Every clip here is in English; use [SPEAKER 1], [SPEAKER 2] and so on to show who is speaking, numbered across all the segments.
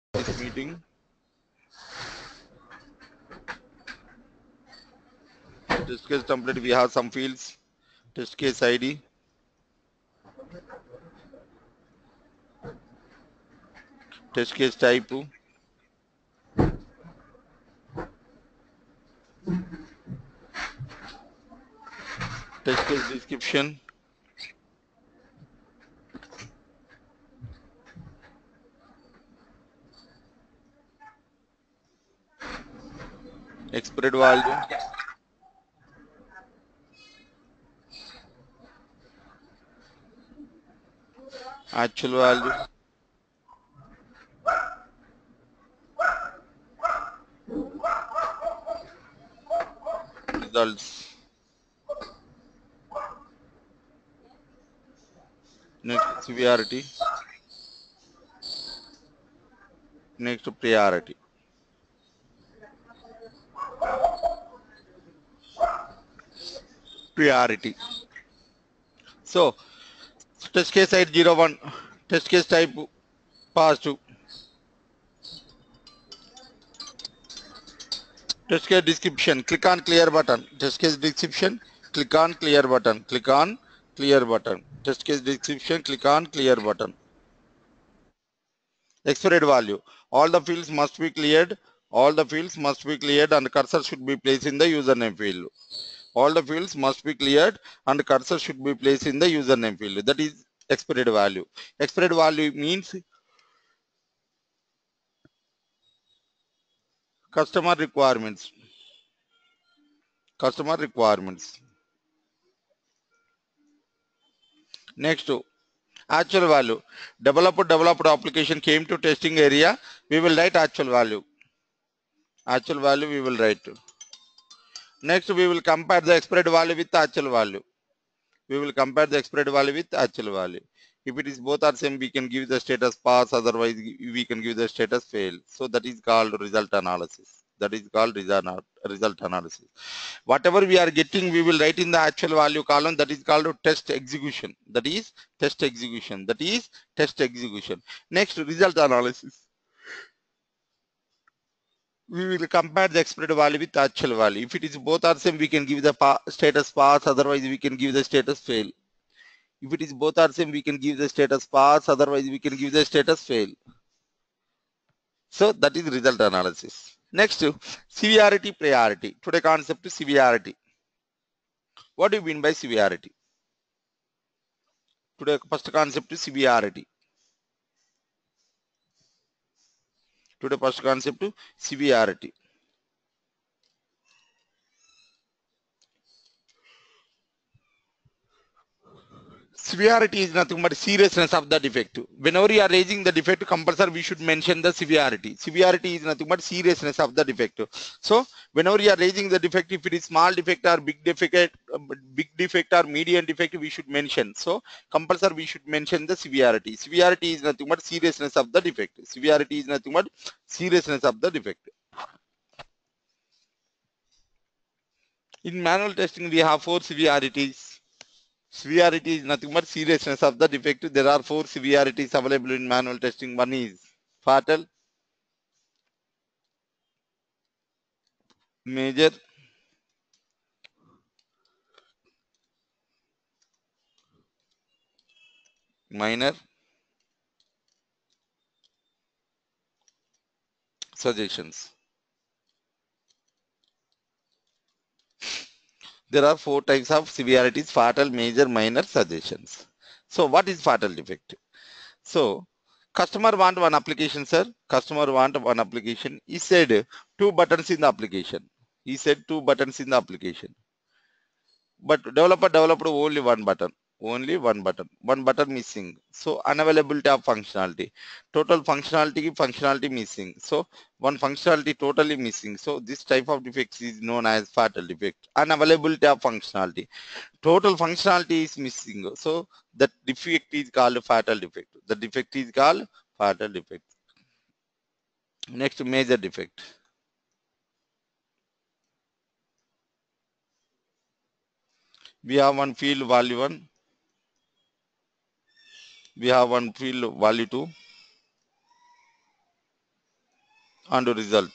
[SPEAKER 1] this meeting. Test case template, we have some fields. Test case ID, test case type, test case description, expired value, actual value, results. Next severity, next priority. Priority. So test case ID 01, test case type pass to, test case description, click on clear button. Test case description, click on clear button. Click on clear button. Test case description, click on clear button. Expired value. All the fields must be cleared. All the fields must be cleared and cursor should be placed in the username field. All the fields must be cleared and cursor should be placed in the username field. That is expired value. Expired value means customer requirements. Customer requirements. Next, actual value. Developed application came to testing area. We will write actual value. Actual value we will write. Next, we will compare the expired value with the actual value. We will compare the expired value with actual value. If it is both are same, we can give the status pass. Otherwise, we can give the status fail. So that is called result analysis. That is called result analysis. Whatever we are getting, we will write in the actual value column. That is called test execution. That is test execution. That is test execution. Next, result analysis. We will compare the expired value with actual value. If it is both are same, we can give the status pass. Otherwise, we can give the status fail. If it is both are same, we can give the status pass. Otherwise, we can give the status fail. So that is result analysis. Next, severity priority. Today concept is severity. What do you mean by severity? Today first concept is severity. Today first concept is severity. Severity is nothing but seriousness of the defect. Whenever you are raising the defect, compulsory we should mention the severity. Severity is nothing but seriousness of the defect. So whenever you are raising the defect, if it is small defect or big defect or medium defect, we should mention. So compulsory we should mention the severity. Severity is nothing but seriousness of the defect. Severity is nothing but seriousness of the defect. In manual testing, we have 4 severities. Severity is nothing but seriousness of the defect. There are 4 severities available in manual testing. One is fatal, major, minor, suggestions. There are 4 types of severities: fatal, major, minor, suggestions. So what is fatal defect? So customer want one application, sir. Customer want one application. He said 2 buttons in the application. He said 2 buttons in the application. But developer developed only one button missing. So unavailability of functionality, total functionality missing. So one functionality totally missing. So this type of defects is known as fatal defect. Unavailability of functionality, total functionality is missing. So that defect is called fatal defect. The defect is called fatal defect. Next, major defect. We have one field value 1, we have one field value 2, and result.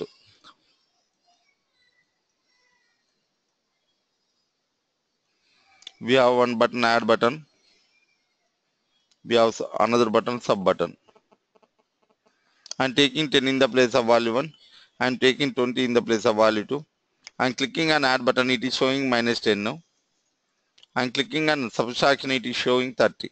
[SPEAKER 1] We have one button, add button. We have another button, sub button. I'm taking 10 in the place of value 1. I'm taking 20 in the place of value 2. I'm clicking on add button, it is showing minus 10 now. I'm clicking on subtraction, it is showing 30.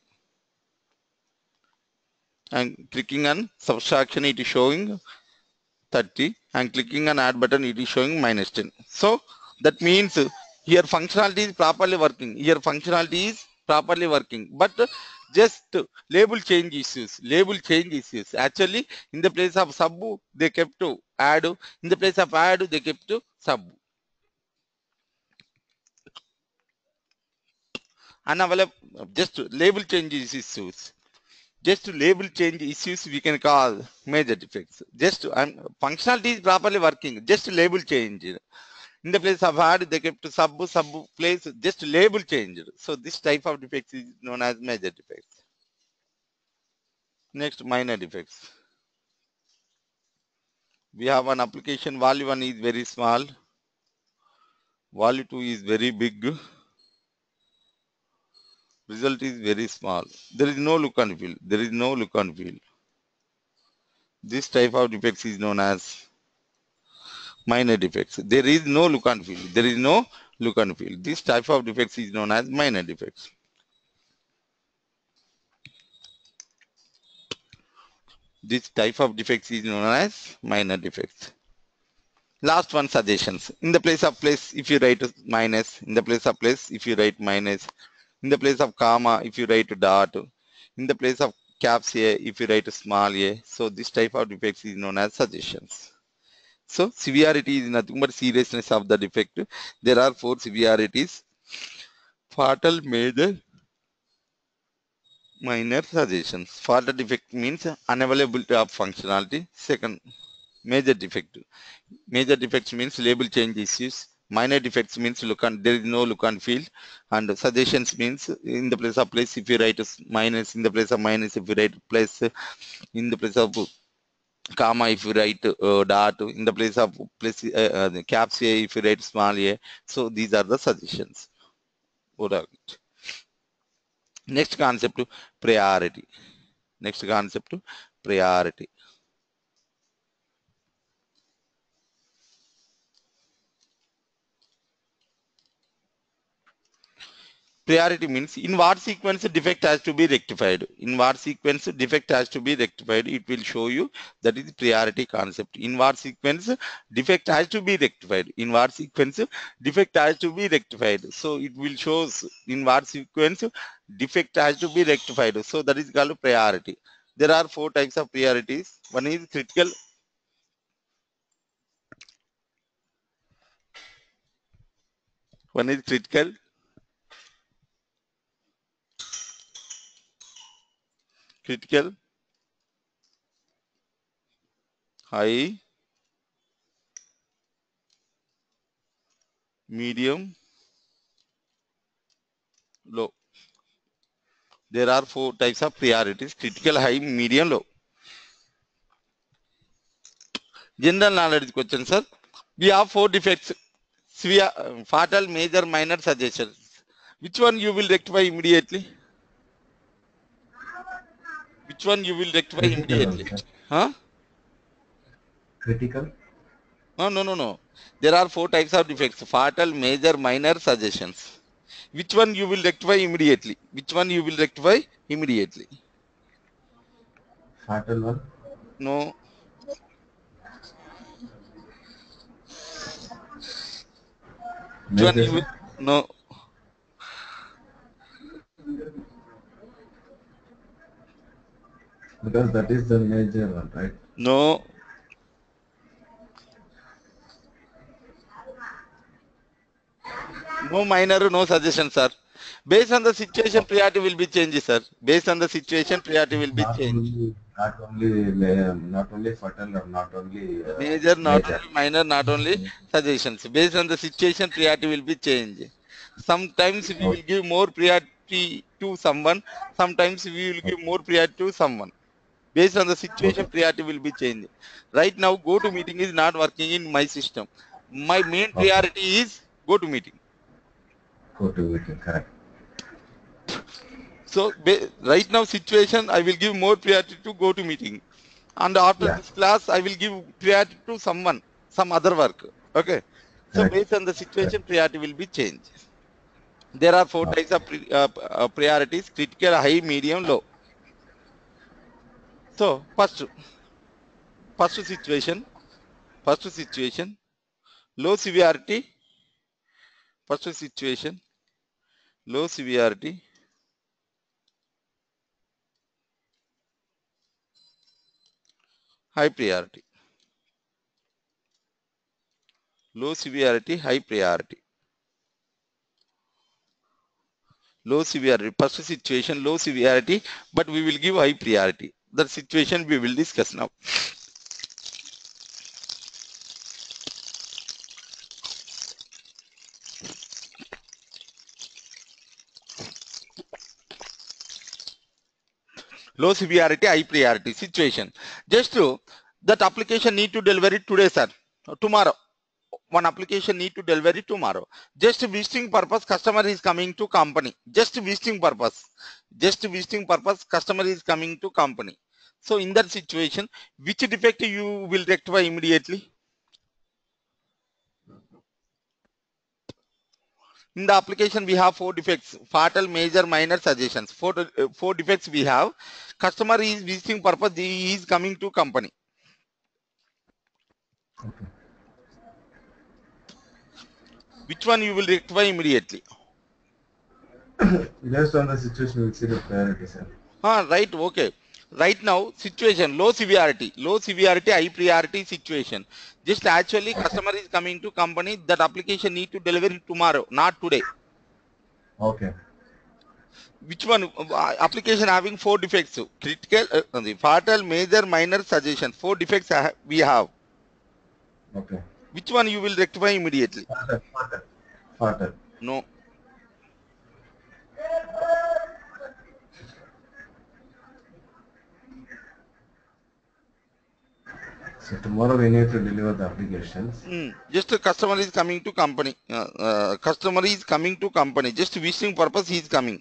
[SPEAKER 1] I'm clicking on subtraction, it is showing 30. I'm clicking on add button, it is showing minus 10. So that means here functionality is properly working. Here functionality is properly working. But just label change issues. Label change issues. Actually, in the place of sub, they kept to add. In the place of add, they kept to sub. Unavailable. Just label change issues. Just label change issues we can call major defects. Just functionality is properly working. Just label change. In the place of add, they kept sub place, just label changed. So this type of defects is known as major defects. Next, minor defects. We have an application, value 1 is very small, value 2 is very big, result is very small. There is no look and feel. There is no look and feel. This type of defects is known as minor defects. There is no look and feel. There is no look and feel. This type of defects is known as minor defects. This type of defects is known as minor defects. Last one, suggestions. In the place of place, if you write minus, in the place of place, if you write minus, in the place of comma, if you write dot, in the place of caps A, if you write small a. So this type of defects is known as suggestions. So severity is nothing but seriousness of the defect. There are 4 severities: fatal, major, minor, suggestions. Fatal defect means unavailability of functionality. Second, major defect. Major defects means label change issues. Minor defects means there is no look and feel. And suggestions means in the place of place, if you write minus, in the place of minus, if you write plus, in the place of comma, if you write dot, in the place of place caps A, if you write small a. So these are the suggestions. Next concept, priority. Next concept, priority. Priority means in what sequence defect has to be rectified. In what sequence defect has to be rectified, it will show you. That is priority concept. In what sequence defect has to be rectified. In what sequence defect has to be rectified. So it will show in what sequence defect has to be rectified. So that is called priority. There are 4 types of priorities. One is critical. One is critical. Critical, high, medium, low. There are 4 types of priorities: critical, high, medium, low. General knowledge question, sir. We have 4 defects: severe, fatal, major, minor, suggestions. Which one you will rectify immediately? Which one you will rectify
[SPEAKER 2] Critical
[SPEAKER 1] immediately?
[SPEAKER 2] also.
[SPEAKER 1] Huh?
[SPEAKER 2] Critical.
[SPEAKER 1] No. There are 4 types of defects: fatal, major, minor, suggestions. Which one you will rectify immediately? Which one you will rectify immediately?
[SPEAKER 2] Fatal one.
[SPEAKER 1] No. Which one
[SPEAKER 2] Major
[SPEAKER 1] you will?
[SPEAKER 2] one.
[SPEAKER 1] No.
[SPEAKER 2] Because that is the major one, right?
[SPEAKER 1] No. No minor, no suggestion, sir. Based on the situation,
[SPEAKER 2] Okay.
[SPEAKER 1] priority will be changed, sir. Based on the situation, priority will be changed.
[SPEAKER 2] Not only fatal or not only
[SPEAKER 1] Major, not
[SPEAKER 2] major.
[SPEAKER 1] only minor, not only suggestions. Based on the situation, priority will be changed. Sometimes we will
[SPEAKER 2] Okay.
[SPEAKER 1] give more priority to someone. Sometimes we will give more priority to someone. Based on the situation,
[SPEAKER 2] Okay.
[SPEAKER 1] priority will be changed. Right now, go to meeting is not working in my system. My main
[SPEAKER 2] Okay.
[SPEAKER 1] priority is go to meeting.
[SPEAKER 2] Go to meeting. Correct.
[SPEAKER 1] So right now situation, I will give more priority to go to meeting. And after
[SPEAKER 2] Yeah.
[SPEAKER 1] this class, I will give priority to someone, some other work. Okay. So
[SPEAKER 2] Correct.
[SPEAKER 1] based on the
[SPEAKER 2] Correct.
[SPEAKER 1] situation, priority will be changed. There are four types
[SPEAKER 2] Okay.
[SPEAKER 1] of priorities: critical, high, medium, low. So first situation, first situation, low severity, first situation, low severity, high priority. Low severity, high priority. Low severity, first situation, low severity, but we will give high priority. That situation we will discuss now. Low severity, high priority situation. Just to that application need to deliver it today, sir. Tomorrow. One application need to deliver it tomorrow. Just visiting purpose, customer is coming to company. Just visiting purpose. Just visiting purpose, customer is coming to company. So in that situation, which defect you will rectify immediately? In the application, we have four defects: fatal, major, minor, suggestions. Four defects we have. Customer is visiting purpose, he is coming to company.
[SPEAKER 2] Okay.
[SPEAKER 1] Which one you will rectify immediately?
[SPEAKER 2] Based on the situation, we'll see the priority, sir.
[SPEAKER 1] Right, okay. Right now, situation, low severity, high priority situation. Just actually
[SPEAKER 2] Okay.
[SPEAKER 1] customer is coming to company, that application need to deliver it tomorrow, not today.
[SPEAKER 2] Okay.
[SPEAKER 1] Which one? Application having four defects: critical, the fatal, major, minor, suggestion. Four defects we have.
[SPEAKER 2] Okay.
[SPEAKER 1] Which one you will rectify immediately?
[SPEAKER 2] Fatal. Fatal. Fatal.
[SPEAKER 1] No.
[SPEAKER 2] So tomorrow we need to deliver the applications.
[SPEAKER 1] Just a customer is coming to company. Customer is coming to company. Just visiting purpose, he is coming.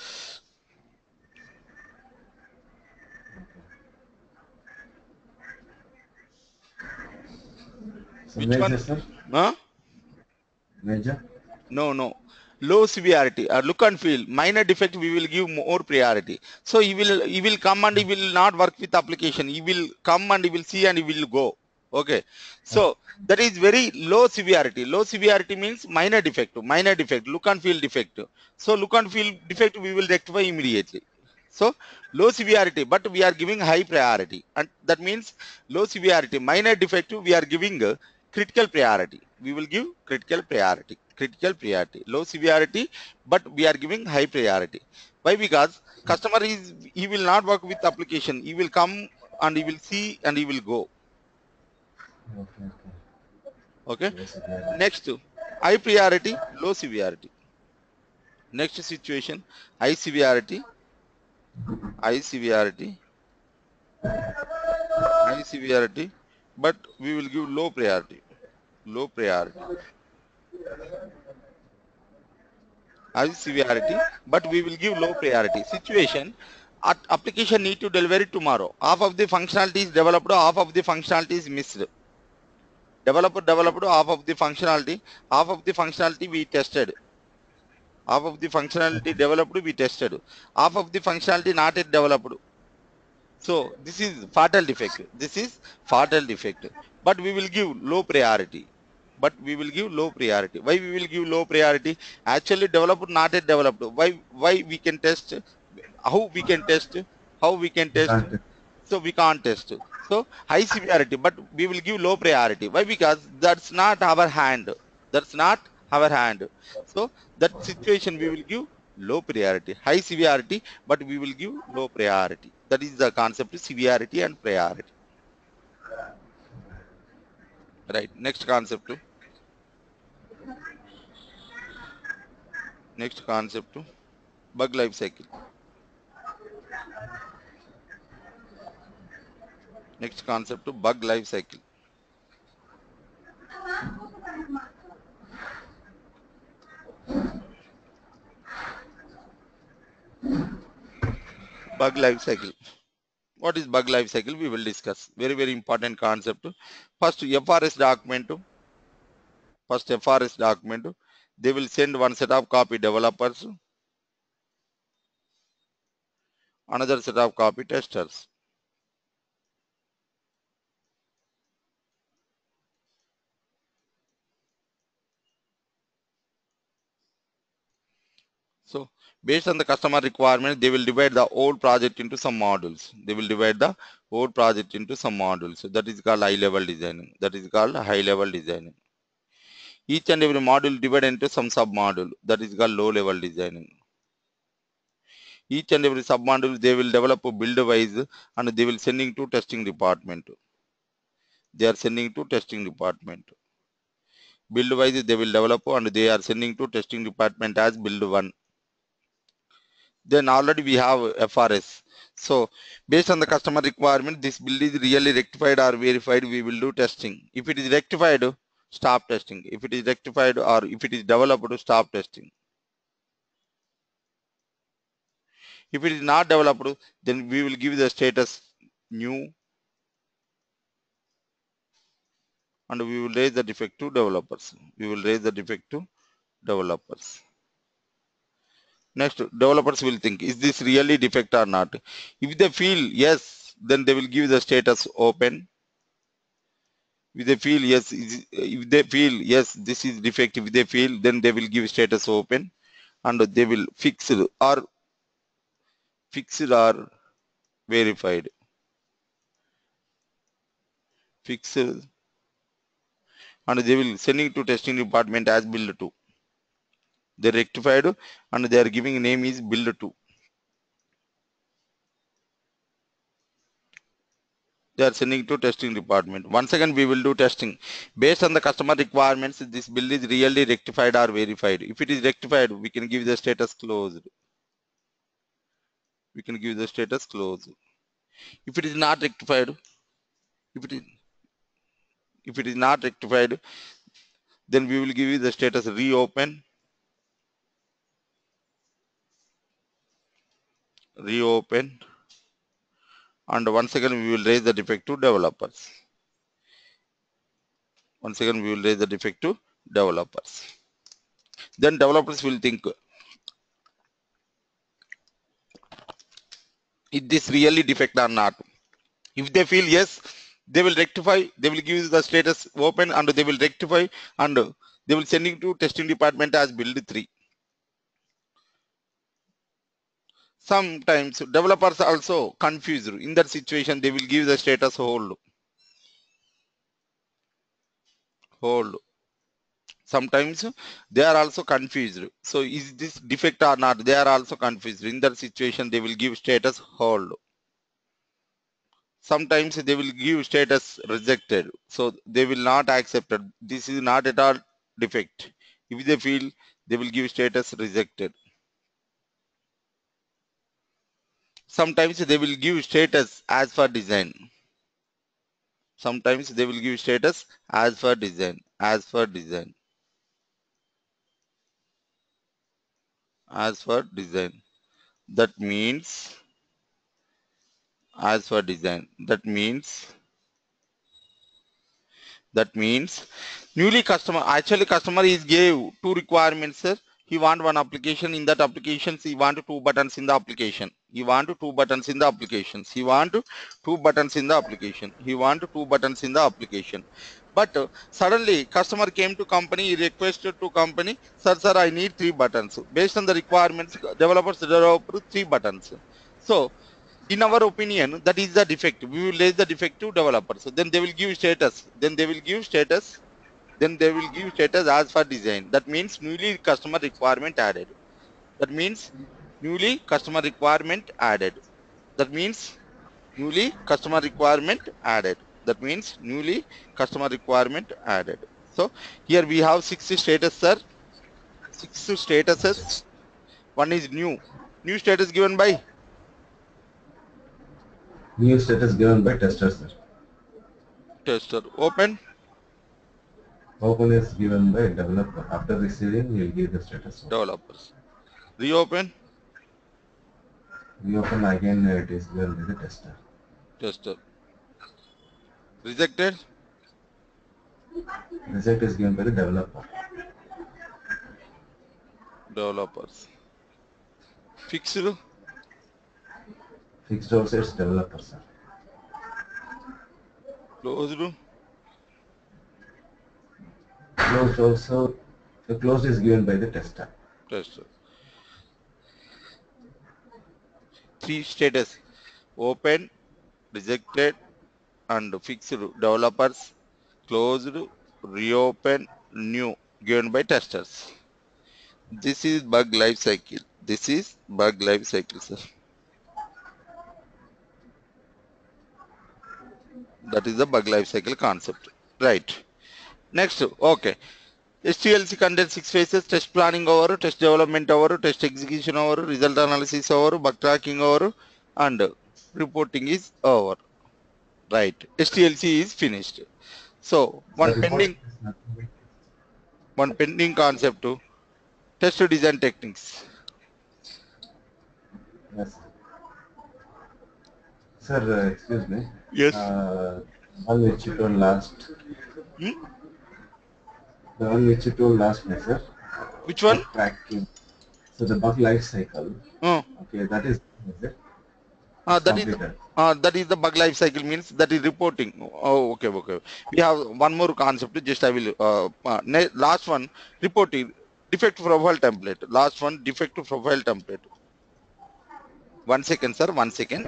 [SPEAKER 2] So
[SPEAKER 1] Which
[SPEAKER 2] major,
[SPEAKER 1] one?
[SPEAKER 2] sir?
[SPEAKER 1] Huh?
[SPEAKER 2] Major?
[SPEAKER 1] No. Low severity or look and feel. Minor defect we will give more priority. So he will come and he will not work with application. He will come and he will see and he will go. Okay. So that is very low severity. Low severity means minor defect. Minor defect. Look and feel defect. So look and feel defect we will rectify immediately. So low severity, but we are giving high priority, and that means low severity, minor defect we are giving critical priority. We will give critical priority. Critical priority. Low severity, but we are giving high priority. Why? Because customer is, he will not work with application. He will come and he will see and he will go.
[SPEAKER 2] Okay.
[SPEAKER 1] Okay.
[SPEAKER 2] Okay. Yes, yeah.
[SPEAKER 1] Next, high priority, low severity. Next situation, high severity, high severity, high severity, but we will give low priority. Low priority. High severity, but we will give low priority. Situation, application need to deliver it tomorrow. Half of the functionality is developed, half of the functionality is missed. Developed, half of the functionality we tested. Half of the functionality developed, we tested. Half of the functionality not yet developed. So this is fatal defect. This is fatal defect. But we will give low priority. But we will give low priority. Why we will give low priority? Actually developed, not yet developed. Why we can test? How we can test? How we can test?
[SPEAKER 2] Can't.
[SPEAKER 1] So we can't test. So high severity, but we will give low priority. Why? Because that's not our hand. That's not our hand. So that situation we will give low priority. High severity, but we will give low priority. That is the concept of severity and priority. Right. Next concept. Next concept. Bug life cycle. Next concept, bug life cycle. Bug life cycle. What is bug life cycle? We will discuss. Very, very important concept. First, FRS document. First, FRS document. They will send one set of copy developers, another set of copy testers. So based on the customer requirement, they will divide the whole project into some modules. They will divide the whole project into some modules. So that is called high level designing. That is called high level designing. Each and every module divided into some sub module. That is called low level designing. Each and every sub module they will develop a build wise and they will sending to testing department. They are sending to testing department. Build wise they will develop and they are sending to testing department as build one. Then already we have FRS. So based on the customer requirement, this build is really rectified or verified, we will do testing. If it is rectified, stop testing. If it is rectified or if it is developed, stop testing. If it is not developed, then we will give the status new and we will raise the defect to developers. We will raise the defect to developers. Next, developers will think, is this really defect or not? If they feel yes, then they will give the status open. If they feel yes, this is defect, if they feel, then they will give status open and they will fix it or verified. Fix and they will sending to testing department as build 2. They rectified and they are giving name is build 2. They are sending to testing department. Once again, we will do testing. Based on the customer requirements, this build is really rectified or verified. If it is rectified, we can give the status closed. We can give the status closed. If it is not rectified, if it is not rectified, then we will give you the status reopen, and once again we will raise the defect to developers. Once again we will raise the defect to developers. Then developers will think, is this really defect or not? If they feel yes, they will rectify, they will give the status open and they will rectify and they will send it to testing department as build 3. Sometimes developers also confused. In that situation, they will give the status hold. Sometimes they are also confused. So is this defect or not? They are also confused. In that situation, they will give status hold. Sometimes they will give status rejected. So they will not accept it. This is not at all defect. If they feel, they will give status rejected. Sometimes they will give status as per design. Sometimes they will give status as per design. As per design. That means as per design. That means newly customer is gave two requirements, sir. He want one application. In that application, he want two buttons in the application. He want two buttons in the applications. He want two buttons in the application. He want two buttons in the application. But suddenly customer came to company, he requested to company, sir, I need three buttons. Based on the requirements, developers develop three buttons. So in our opinion, that is the defect. We will raise the defect to developers. So then they will give status. Then they will give status as per design. That means newly customer requirement added. That means newly customer requirement added. That means newly customer requirement added. That means newly customer requirement added. So here we have 6 status, sir. 6 statuses. One is new. New status given by
[SPEAKER 2] New status given by testers, sir.
[SPEAKER 1] tester. Open.
[SPEAKER 2] Open is given by developer. After receiving, he will give the status.
[SPEAKER 1] Developers. Reopen.
[SPEAKER 2] Reopen again, it is given by the tester.
[SPEAKER 1] Tester. Rejected.
[SPEAKER 2] Result is given by the developer.
[SPEAKER 1] Developers. Fixed.
[SPEAKER 2] Fixed also it's developer, sir.
[SPEAKER 1] Closed.
[SPEAKER 2] Closed also, the closed is given by the tester.
[SPEAKER 1] Tester. 3 status. Open, rejected, and fixed. Developers. Closed, reopen, new. Given by testers. This is bug life cycle. This is bug life cycle, sir. That is the bug life cycle concept. Right. Next. Okay. STLC contains 6 phases: test planning over, test development over, test execution over, result analysis over, bug tracking over, and reporting is over. Right. STLC is finished. So one
[SPEAKER 2] Sir, report
[SPEAKER 1] pending
[SPEAKER 2] is nothing.
[SPEAKER 1] concept to test design techniques.
[SPEAKER 2] Yes. Sir, excuse me.
[SPEAKER 1] Yes.
[SPEAKER 2] One which you told last.
[SPEAKER 1] Hmm?
[SPEAKER 2] The one which you told last, my sir.
[SPEAKER 1] Which one?
[SPEAKER 2] Bug tracking. So the bug life cycle. Okay, that is it? It's completed.
[SPEAKER 1] That is the bug life cycle, means that is reporting. Oh, okay. We have one more concept. Just I will last one, reporting defect profile template. Last one, defect profile template. 1 second, sir. 1 second.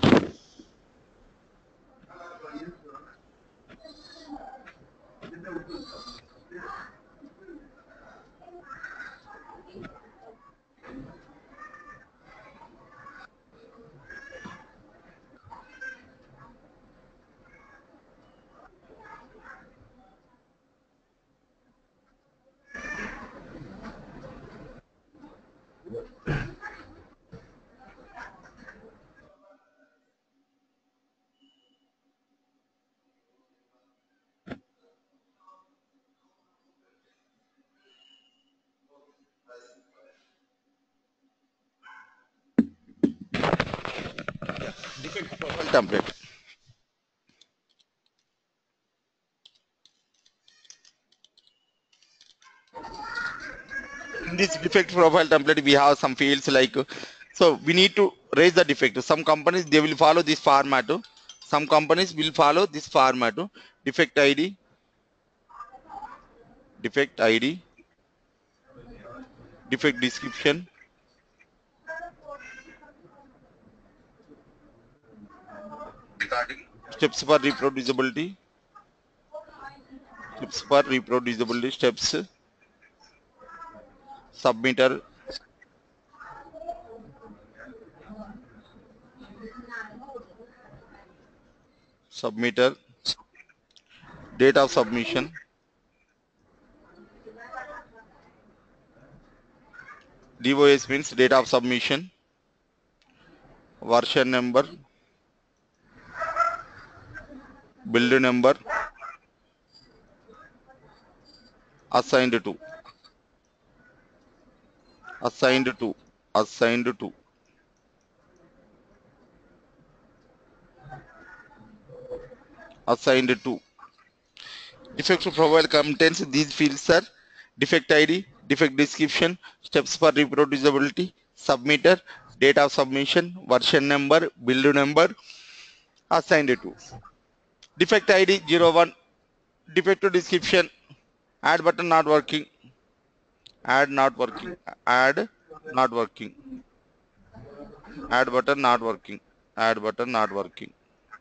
[SPEAKER 1] Defect profile template. In this defect profile template, we have some fields like, so we need to raise the defect. Some companies, they will follow this format. Some companies will follow this format. Defect ID, defect ID, defect description, steps for reproducibility, steps, submitter, date of submission, DOS means date of submission, version number, build number, assigned to, assigned to, assigned to. Assigned to. Defect profile contains these fields, sir: defect ID, defect description, steps for reproducibility, submitter, date of submission, version number, build number, assigned to. Defect ID 01, defect description, add button not working, add not working, add not working, add button not working, add button not working.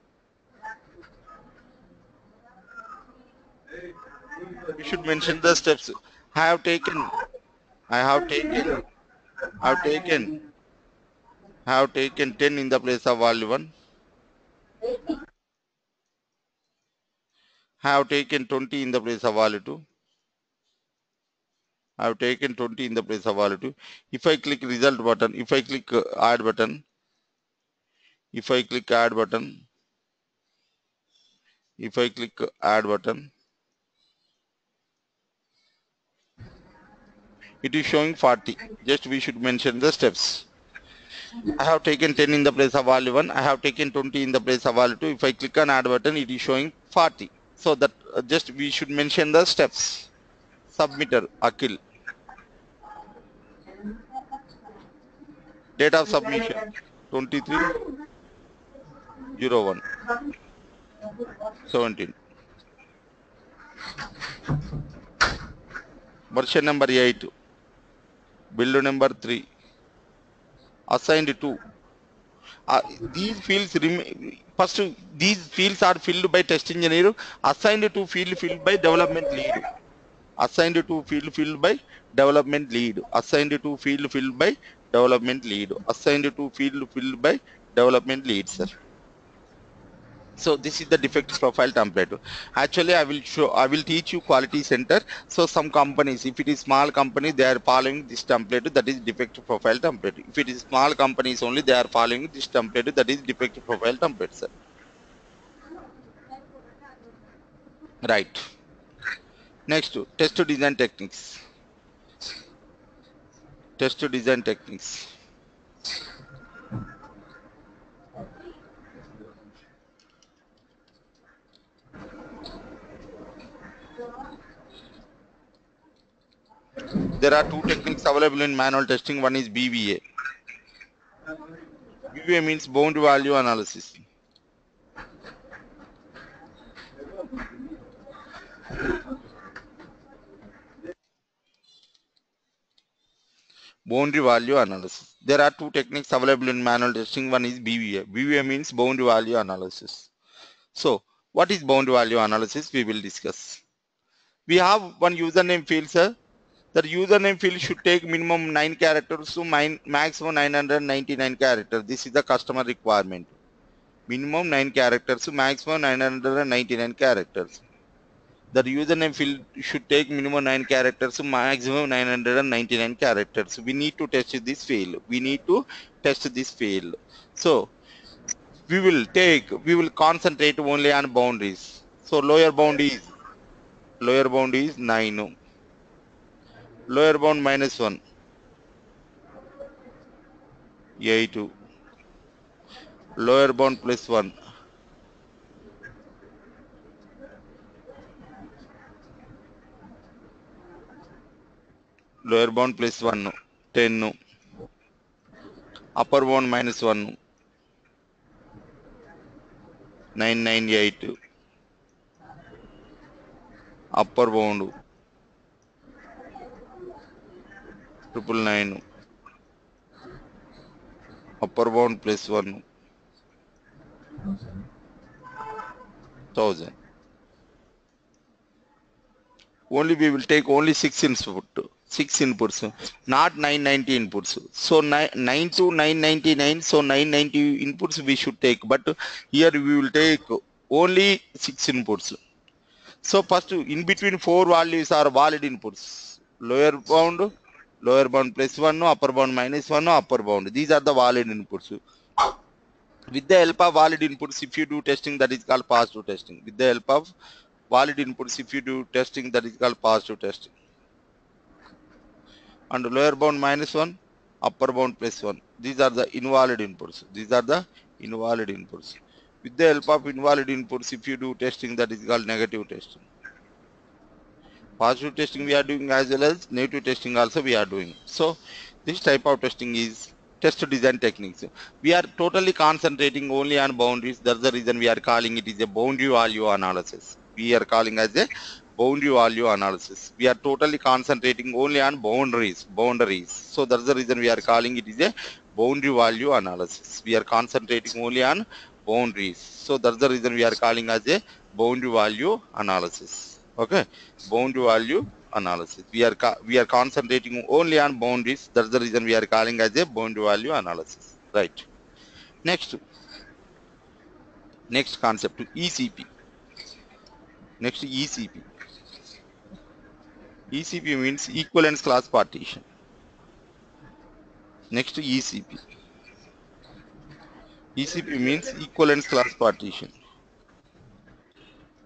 [SPEAKER 1] We should mention the steps. I have taken, I have taken, I have taken 10 in the place of value 1. I have taken 20 in the place of value 2. I have taken 20 in the place of value 2. If I click result button, if I click add button, if I click add button, If I click add button, it is showing 40. Just we should mention the steps. I have taken 10 in the place of value 1. I have taken 20 in the place of value 2. If I click on add button, it is showing 40. So that just we should mention the steps. Submitter, Akhil. Date of submission, 23/01/17. Version number 8. Build number 3. Assigned 2. These fields first these fields are filled by test engineer. Assigned to field filled by development lead. Assigned to field filled by development lead. Assigned to field filled by development lead. Assigned to field filled by development lead, sir. So this is the defect profile template. Actually, I will teach you quality center. So some companies, if it is small company, they are following this template, that is defect profile template. If it is small companies only, they are following this template, that is defect profile template, sir. Right. Next, test design techniques. Test design techniques. There are two techniques available in manual testing. One is BVA. BVA means bound value analysis. Boundary value analysis. There are two techniques available in manual testing. One is BVA. BVA means boundary value analysis. So, what is boundary value analysis? We will discuss. We have one username field, sir. That username field should take minimum 9 characters to maximum 999 characters. This is the customer requirement. Minimum 9 characters to maximum 999 characters. The username field should take minimum 9 characters to maximum 999 characters. We need to test this field. We need to test this field. So we will concentrate only on boundaries. So lower bound is 9. Lower bound -1, 8. Lower bound +1, lower bound +1, 10. Upper bound -1, 998. Upper bound 999. Upper bound +1, 1000. Only we will take only 6 inputs, not 990 inputs. So 9 to 999, so 990 inputs we should take, but here we will take only 6 inputs. So first, in between 4 values are valid inputs. Lower bound +1, upper bound -1, upper bound. These are the valid inputs. With the help of valid inputs, if you do testing, that is called positive testing. With the help of valid inputs, if you do testing, that is called positive testing. And lower bound -1, upper bound +1. These are the invalid inputs. These are the invalid inputs. With the help of invalid inputs, if you do testing, that is called negative testing. Positive testing we are doing as well as negative testing also we are doing. So this type of testing is test design techniques. We are totally concentrating only on boundaries. That's the reason we are calling it is a boundary value analysis. We are calling as a boundary value analysis. We are totally concentrating only on boundaries. So that's the reason we are calling it is a boundary value analysis. We are concentrating only on boundaries. So that's the reason we are calling as a boundary value analysis. Okay, boundary value analysis. We are concentrating only on boundaries. That's the reason we are calling as a boundary value analysis. Right. Next concept, ECP. Next, ECP. ECP means equivalence class partition. Next, ECP. ECP means equivalence class partition.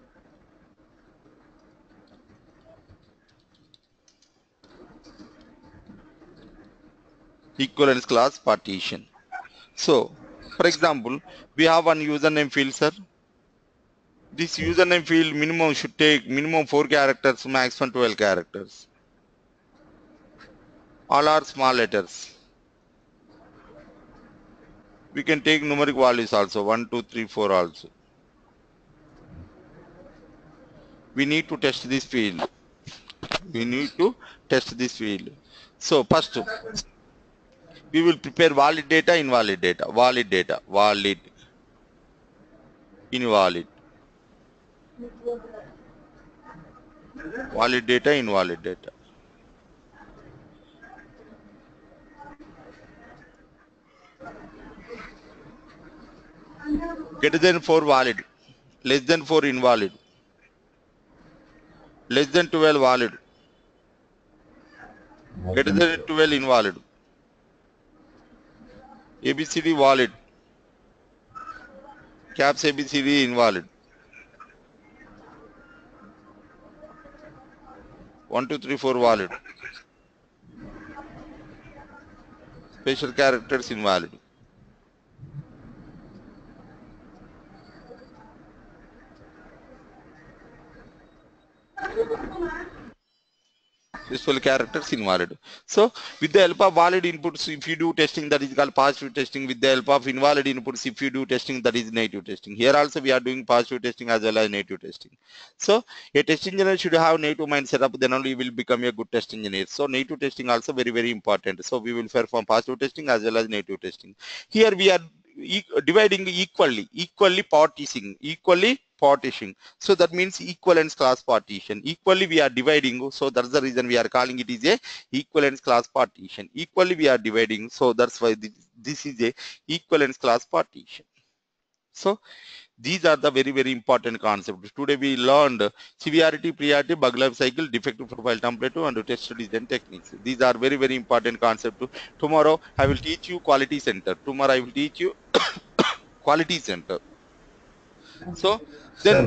[SPEAKER 1] Equivalence class partition. So, for example, we have one username field, sir. This username field minimum should take minimum 4 characters, maximum 12 characters. All are small letters. We can take numeric values also, 1, 2, 3, 4 also. We need to test this field. We need to test this field. So first, we will prepare valid data, invalid data, valid data, valid, invalid, valid data, invalid data. Greater than 4 valid, less than 4 invalid, less than 12 valid, greater than 12 invalid, ABCD valid, caps ABCD invalid, 1, 2, 3, 4 valid, special characters invalid. Special characters invalid. So with the help of valid inputs, if you do testing, that is called positive testing. With the help of invalid inputs, if you do testing, that is negative testing. Here also we are doing positive testing as well as negative testing. So a test engineer should have negative mind setup, then only will become a good test engineer. So negative testing also very, very important. So we will perform positive testing as well as negative testing. Here we are dividing equally partitioning. So that means equivalence class partition. Equally we are dividing, so that's the reason we are calling it is a equivalence class partition. Equally we are dividing, so that's why this is a equivalence class partition. So these are the very, very important concepts. Today we learned severity, priority, bug life cycle, defective profile template, and test design techniques. These are very, very important concepts. Tomorrow I will teach you quality center. Tomorrow I will teach you quality center. So then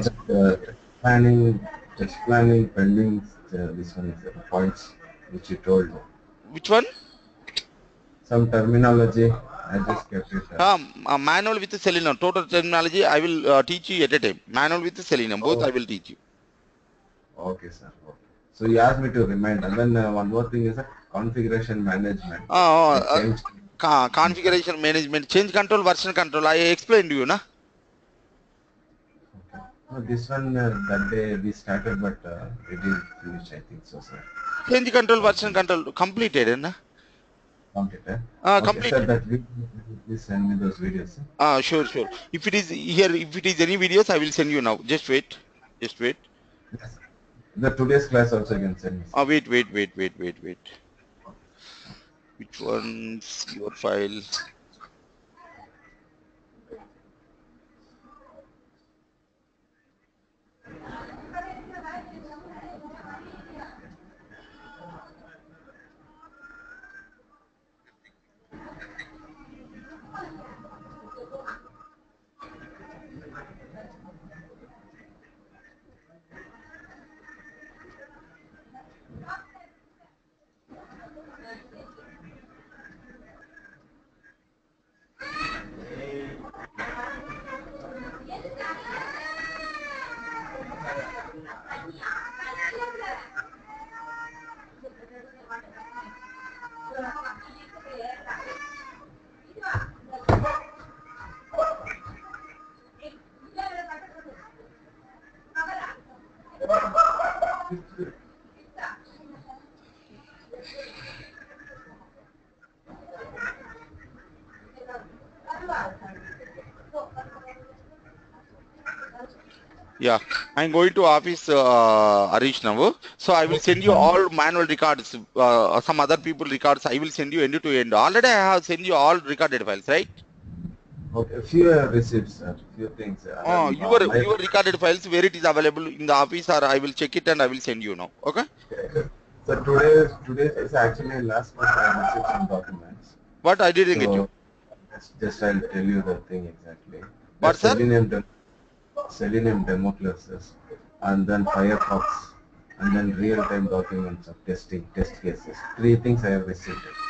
[SPEAKER 2] test planning, pending, this one is the points which you told.
[SPEAKER 1] Which one?
[SPEAKER 2] Some terminology, I just kept it.
[SPEAKER 1] Manual with Selenium. Total terminology I will teach you at a time. Manual with Selenium, both I will teach you.
[SPEAKER 2] Okay, sir. Okay. So you asked me to remind, and then one more thing is configuration management.
[SPEAKER 1] Configuration management, change control, version control. I explained to you, na?
[SPEAKER 2] Okay. No, this one that day we started, but we didn't finish. I think so, sir.
[SPEAKER 1] Change control, version control completed, na?
[SPEAKER 2] Completed.
[SPEAKER 1] Completed.
[SPEAKER 2] Sir, that please send me those videos. Sir.
[SPEAKER 1] Sure. If it is here, if it is any videos, I will send you now. Just wait. Yes.
[SPEAKER 2] The today's class also you can send me.
[SPEAKER 1] Wait. Which one's your file? Yeah, I'm going to office, Arish now. So I will send you all manual records, some other people records. I will send you end to end. Already I have sent you all recorded files, right?
[SPEAKER 2] Okay, few receipts, few things.
[SPEAKER 1] Your recorded files, where it is available in the office, or I will check it and I will send you now. Okay.
[SPEAKER 2] So today is actually last month I received some documents.
[SPEAKER 1] What I didn't get you.
[SPEAKER 2] Just I'll tell you the thing exactly.
[SPEAKER 1] What, sir?
[SPEAKER 2] Selenium demo classes, and then Firefox, and then real-time documents of testing, test cases. 3 things I have received.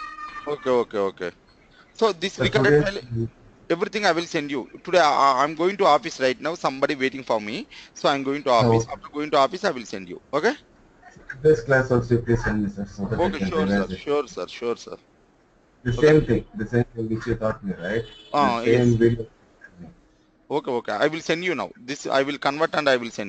[SPEAKER 1] Okay. So this
[SPEAKER 2] So
[SPEAKER 1] recorded
[SPEAKER 2] today,
[SPEAKER 1] file, everything I will send you. Today I'm going to office right now. Somebody waiting for me. So I'm going to office.
[SPEAKER 2] so
[SPEAKER 1] After going to office, I will send you. Okay?
[SPEAKER 2] this class also please send me, sir, so that I
[SPEAKER 1] Okay,
[SPEAKER 2] can
[SPEAKER 1] sure, sir.
[SPEAKER 2] revise it.
[SPEAKER 1] Sure, sir.
[SPEAKER 2] The
[SPEAKER 1] Okay.
[SPEAKER 2] same thing which you taught me, right? The
[SPEAKER 1] Yes.
[SPEAKER 2] same video.
[SPEAKER 1] Okay. I will send you now. This I will convert and I will send.